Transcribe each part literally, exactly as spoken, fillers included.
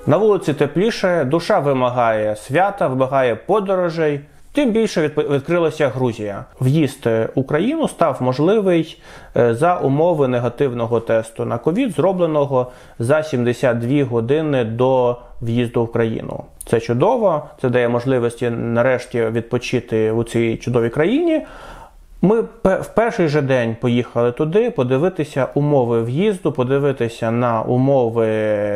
На вулиці тепліше, душа вимагає свята, вимагає подорожей. Тим більше відкрилася Грузія. В'їзд в Україну став можливий за умови негативного тесту на ковід, зробленого за сімдесят дві години до в'їзду в країну. Це чудово, це дає можливості нарешті відпочити у цій чудовій країні. Ми в перший же день поїхали туди, подивитися умови в'їзду, подивитися на умови,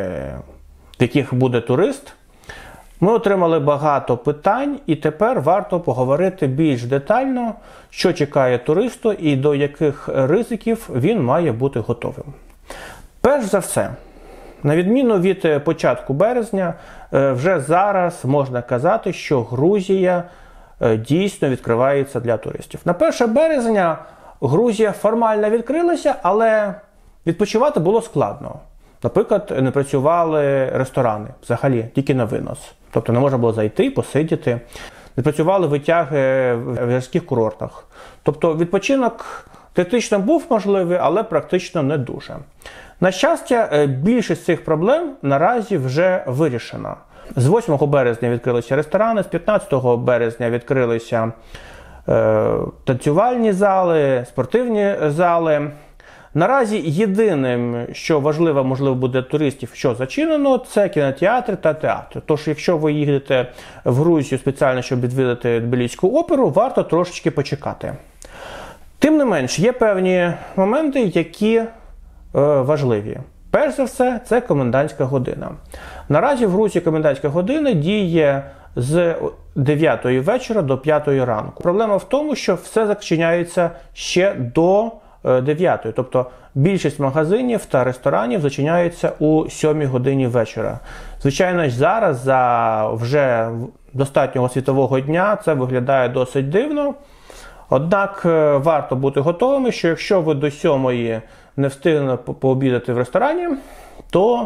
в яких буде турист. Ми отримали багато питань, і тепер варто поговорити більш детально, що чекає туристу і до яких ризиків він має бути готовим. Перш за все, на відміну від початку березня, вже зараз можна казати, що Грузія дійсно відкривається для туристів. На перше березня Грузія формально відкрилася, але відпочивати було складно. Наприклад, не працювали ресторани взагалі, тільки на винос. Тобто не можна було зайти, посидіти. Не працювали витяги в гірських курортах. Тобто відпочинок теоретично був можливий, але практично не дуже. На щастя, більшість цих проблем наразі вже вирішена. З восьмого березня відкрилися ресторани, з п'ятнадцятого березня відкрилися е, танцювальні зали, спортивні зали. Наразі єдиним, що важливо, можливо, буде для туристів, що зачинено, це кінотеатри та театри. Тож, якщо ви їдете в Грузію спеціально, щоб відвідати Тбіліську оперу, варто трошечки почекати. Тим не менш, є певні моменти, які е, важливі. Перш за все, це комендантська година. Наразі в Грузії комендантська година діє з дев'ятої вечора до п'ятої ранку. Проблема в тому, що все зачиняється ще до дев'ятої. Тобто більшість магазинів та ресторанів зачиняються у сьомій годині вечора. Звичайно, зараз за вже достатнього світового дня це виглядає досить дивно. Однак варто бути готовими, що якщо ви до сьомої не встигнете пообідати в ресторані, то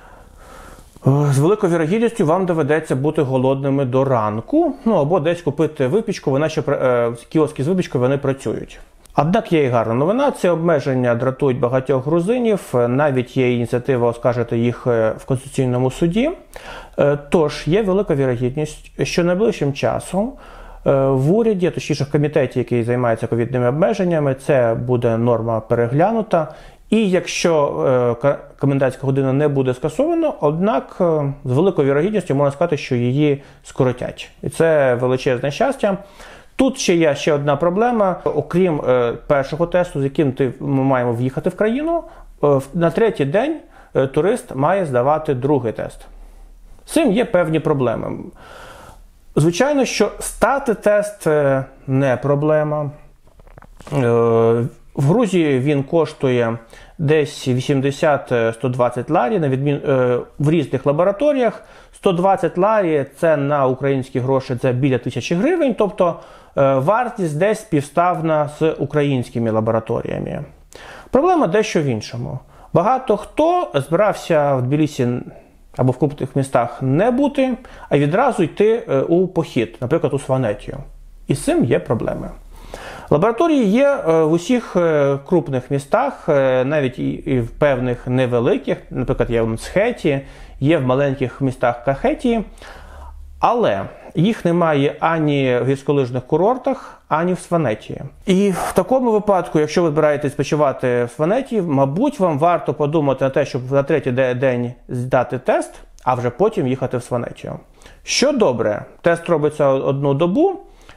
з великою вірогідністю вам доведеться бути голодними до ранку, ну або десь купити випічку, вона ще в кіоски з випічкою вони працюють. Однак є і гарна новина, ці обмеження дратують багатьох грузинів, навіть є ініціатива оскаржити їх в Конституційному суді. Тож є велика вірогідність, що найближчим часом в уряді, точніше в комітеті, який займається ковідними обмеженнями, це буде норма переглянута. І якщо комендантська година не буде скасована, однак з великою вірогідністю можна сказати, що її скоротять. І це величезне щастя. Тут ще є ще одна проблема. Окрім е, першого тесту, з яким ти, ми маємо в'їхати в країну, е, на третій день е, турист має здавати другий тест. З цим є певні проблеми. Звичайно, що стати тест е, не проблема. Е, в Грузії він коштує десь вісімдесят - сто двадцять ларі, на відмін, е, в різних лабораторіях. сто двадцять ларі – це на українські гроші, це біля тисячі гривень, тобто е, вартість десь співставна з українськими лабораторіями. Проблема дещо в іншому. Багато хто збирався в Тбілісі або в крупних містах не бути, а відразу йти е, у похід, наприклад, у Сванетію. І з цим є проблеми. Лабораторії є в усіх крупних містах, навіть і в певних невеликих, наприклад, є в Мцхеті, є в маленьких містах Кахетії, але їх немає ані в гірськолижних курортах, ані в Сванетії. І в такому випадку, якщо ви збираєтесь спочивати в Сванетії, мабуть, вам варто подумати на те, щоб на третій день здати тест, а вже потім їхати в Сванетію. Що добре, тест робиться одну добу.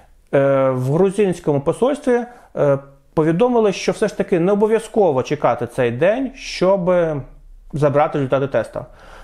В грузинському посольстві повідомили, що все ж таки не обов'язково чекати цей день, щоб забрати результати тесту.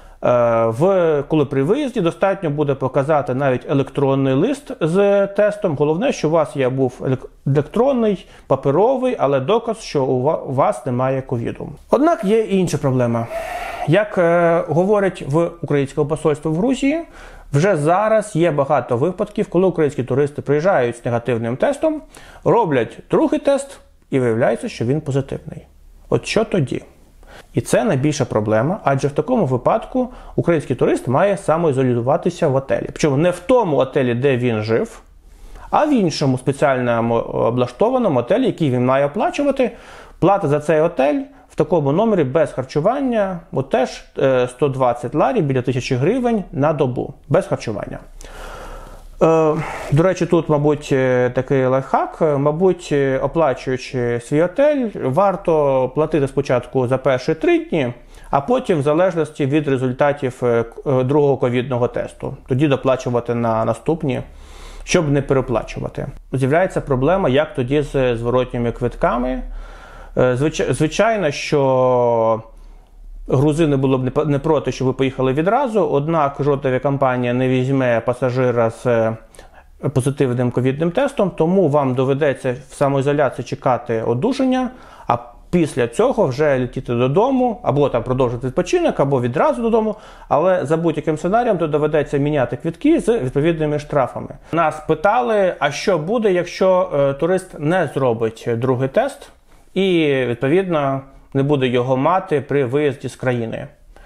В, коли при виїзді достатньо буде показати навіть електронний лист з тестом. Головне, що у вас є був електронний, паперовий, але доказ, що у вас немає ковіду. Однак є і інша проблема. Як е, говорять в українському посольстві в Грузії, вже зараз є багато випадків, коли українські туристи приїжджають з негативним тестом, роблять другий тест і виявляється, що він позитивний. От що тоді? І це найбільша проблема, адже в такому випадку український турист має самоізолюватися в готелі. Причому не в тому готелі, де він жив, а в іншому спеціально облаштованому готелі, який він має оплачувати. Плата за цей готель в такому номері без харчування, от теж сто двадцять ларів, біля тисячі гривень на добу, без харчування. До речі, тут, мабуть, такий лайфхак, мабуть, оплачуючи свій готель, варто платити спочатку за перші три дні, а потім в залежності від результатів другого ковідного тесту. Тоді доплачувати на наступні, щоб не переплачувати. З'являється проблема, як тоді з зворотніми квитками. Звичайно, що грузини були б не проти, щоб ви поїхали відразу, однак жодна авіакомпанія не візьме пасажира з позитивним ковідним тестом, тому вам доведеться в самоізоляції чекати одужання, а після цього вже летіти додому, або там продовжити відпочинок, або відразу додому, але за будь-яким сценарієм то доведеться міняти квитки з відповідними штрафами. Нас питали, а що буде, якщо е, турист не зробить другий тест і, відповідно, не буде його мати при виїзді з країни.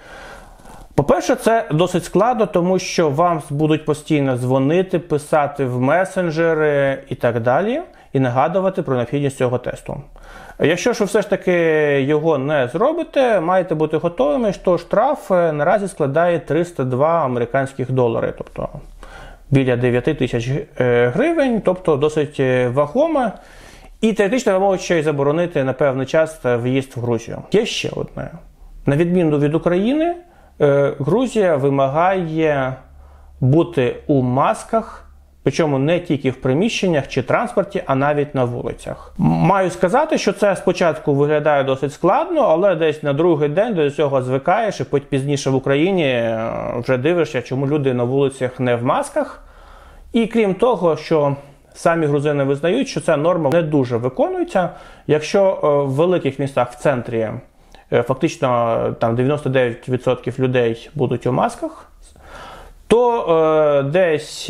По-перше, це досить складно, тому що вам будуть постійно дзвонити, писати в месенджери і так далі, і нагадувати про необхідність цього тесту. Якщо ж ви все ж таки його не зробите, маєте бути готовими, що штраф наразі складає триста два американських долари, тобто біля дев'ять тисяч гривень, тобто досить вагомо. І теоретично ви можете ще й заборонити на певний час в'їзд в Грузію. Є ще одне. На відміну від України, Грузія вимагає бути у масках, причому не тільки в приміщеннях чи транспорті, а навіть на вулицях. Маю сказати, що це спочатку виглядає досить складно, але десь на другий день до цього звикаєш, і пізніше в Україні вже дивишся, чому люди на вулицях не в масках. І крім того, що самі грузини визнають, що ця норма не дуже виконується. Якщо в великих містах в центрі фактично там дев'яносто дев'ять відсотків людей будуть у масках, то е, десь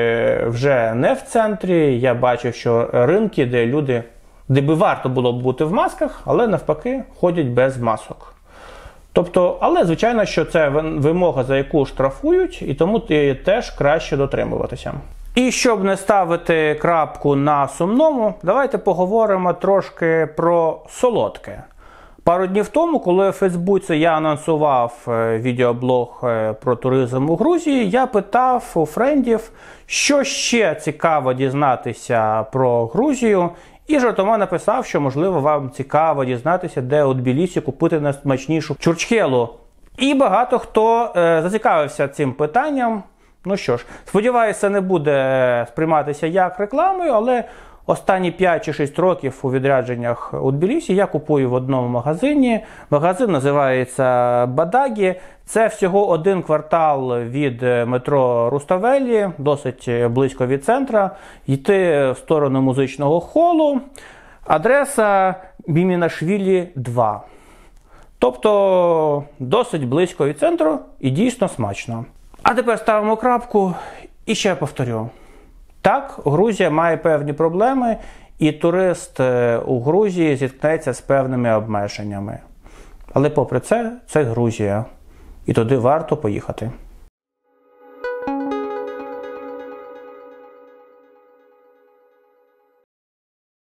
вже не в центрі. Я бачив, що ринки, де люди, де би варто було б бути в масках, але навпаки ходять без масок. Тобто, але звичайно, що це вимога, за яку штрафують, і тому теж краще дотримуватися. І щоб не ставити крапку на сумному, давайте поговоримо трошки про солодке. Пару днів тому, коли в Фейсбуці я анонсував відеоблог про туризм у Грузії, я питав у френдів, що ще цікаво дізнатися про Грузію, і жартома написав, що, можливо, вам цікаво дізнатися, де у Тбілісі купити найсмачнішу чурчхелу. І багато хто е, зацікавився цим питанням. Ну що ж, сподіваюся, не буде сприйматися як рекламою, але останні п'ять чи шість років у відрядженнях у Тбілісі я купую в одному магазині. Магазин називається Бадагі. Це всього один квартал від метро Руставелі, досить близько від центра. Йти в сторону музичного холу. Адреса Бімінашвілі два. Тобто досить близько від центру і дійсно смачно. А тепер ставимо крапку і ще повторю. Так, Грузія має певні проблеми, і турист у Грузії зіткнеться з певними обмеженнями. Але попри це, це Грузія. І туди варто поїхати.